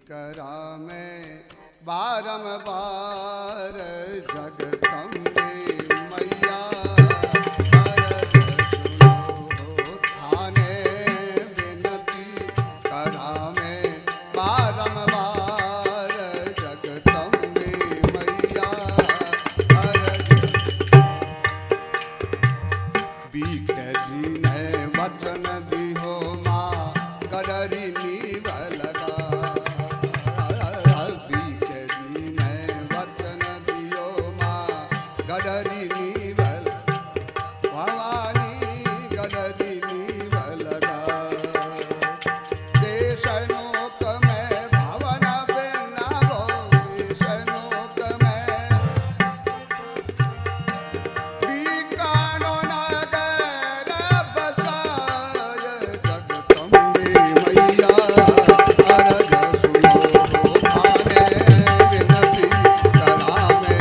करामे बारंबार जगदम्बे मैया थाने विनती करामे बारंबार जगदम्बे मैया बीक जी ने वचन दियो माँ गडरी नीव लगा गडरी नीवल भवानी गडरी नीवल देशनोक में भवन बनावो देशनोक में बीकानो नगर बसाय जगदम्बे मैया अरज सुनो थाने विनती करामे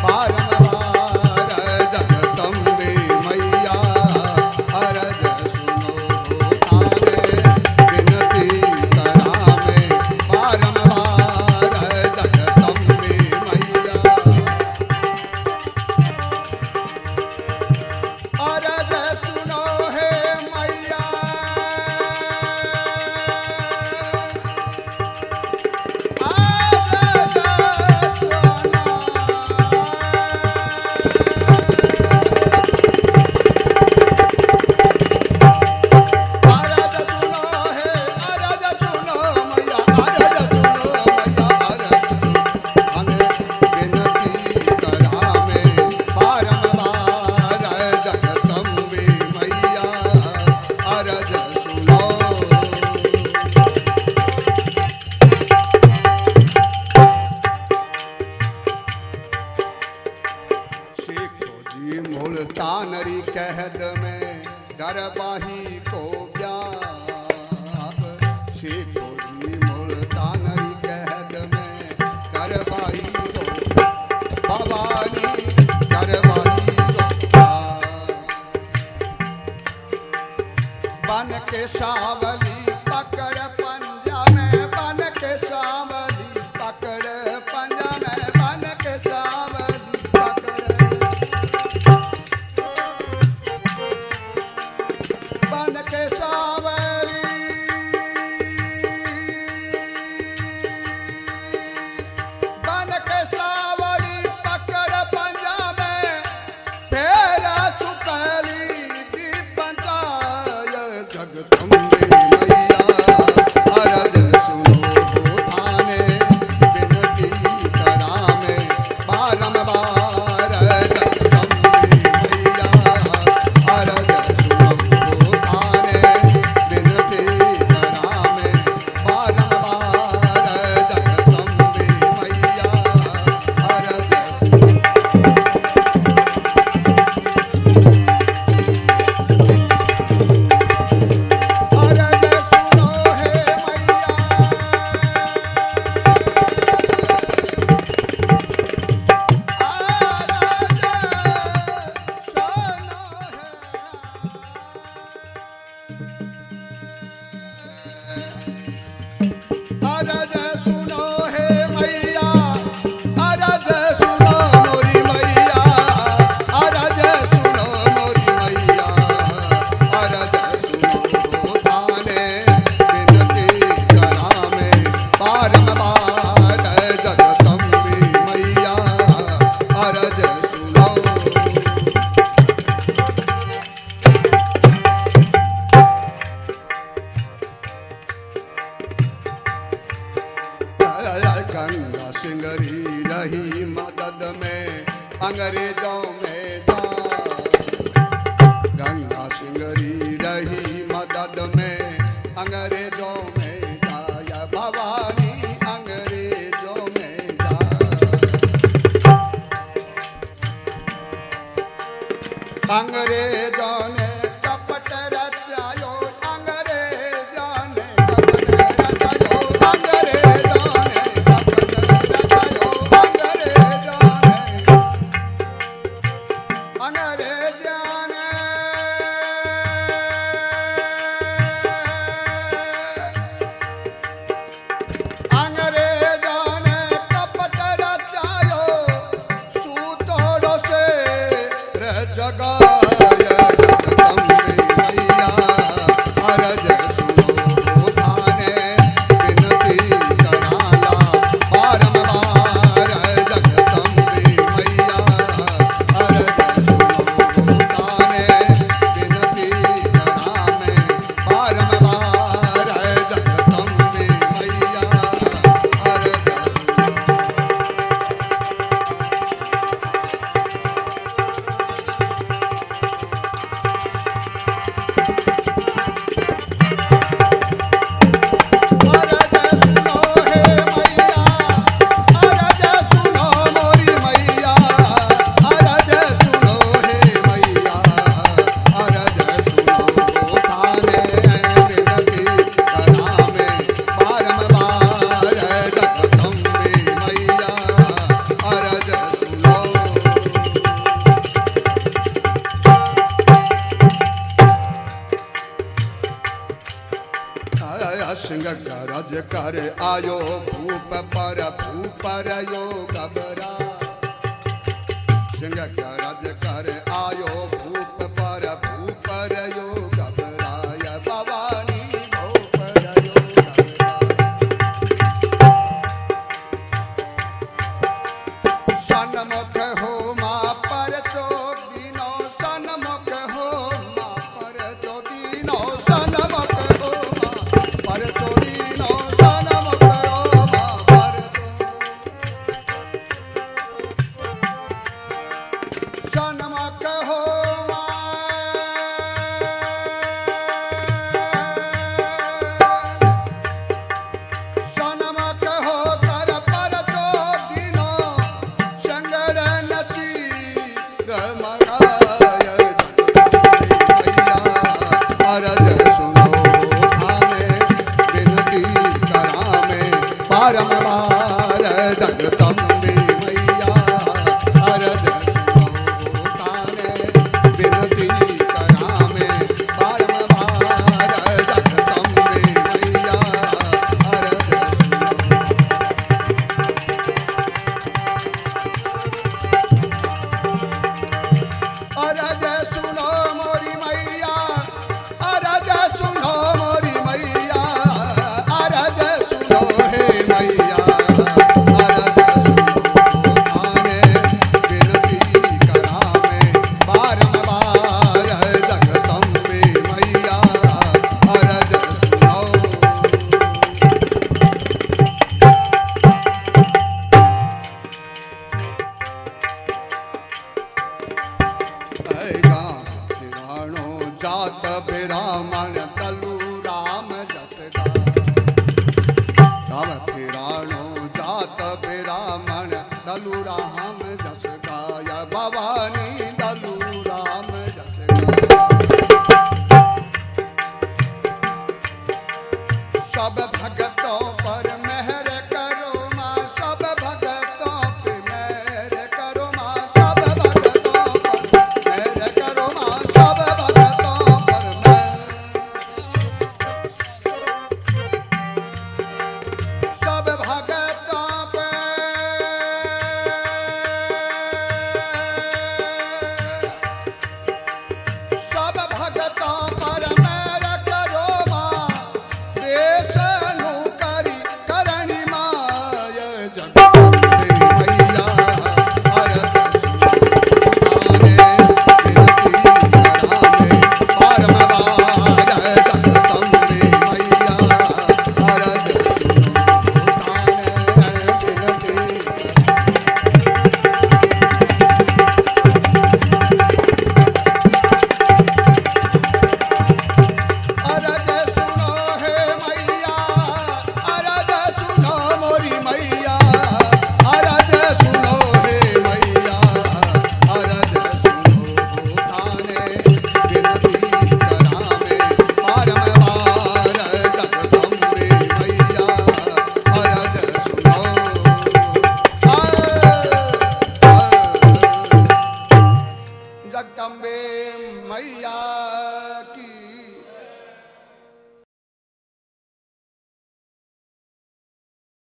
तानरी कहद में गरबाही को ब्याह शेखो जी मूल तानरी कहद में गरबाही को भवानी गरबाही को बन के सावली पकड़ पंजा में बन के सावली पकड़ पंजा में बन के सावली बन के सावली पकड़ पंजा में तेरा सुपली दीप पंचाय जगदम्बे मैया अरज सुनो थाने विनती करामे बारंबार जगदम्बे मैया अरज गंगा सिंगरी रही मदद में अंग्रेजों में था गंगा सिंगरी रही मदद में अंग्रेजों में था या भवानी अंग्रेजों में था अंग्रेजों ने कपट रचायो अंग्रेजों ने कपट रचायो अंग्रेजों कर आयो भूप पर भूपर यो घबरा सिंह गरज कर आयो भूप पर भूपर यो घबराय भवानी भूपर यो घबरा सन्मुख हो माँ पर चोदीनो सन्मुख हो माँ पर चोदीनो सन्मुख हो माँ पर चोदीनो सन्मुख हो माँ पर सन्मुख हो सन्मुख हो कर पर चोदीनो संगड़ नची रमगाय मैया अरज सुनो थाने विनती करामे बारंबार जगदम्बे मैया अरज सुनो थाने विनती करामे बारंबार जगदम्बे मैया अरज अरज सुनो मोरी मैया अरज सुनो मोरी मैया अरज सुनो हे मैया अरज सुनो थाने विनती करामे बारंबार जगदम्बे मैया अरज सुनो राणो जात ब्राह्मण तलु राम जसगा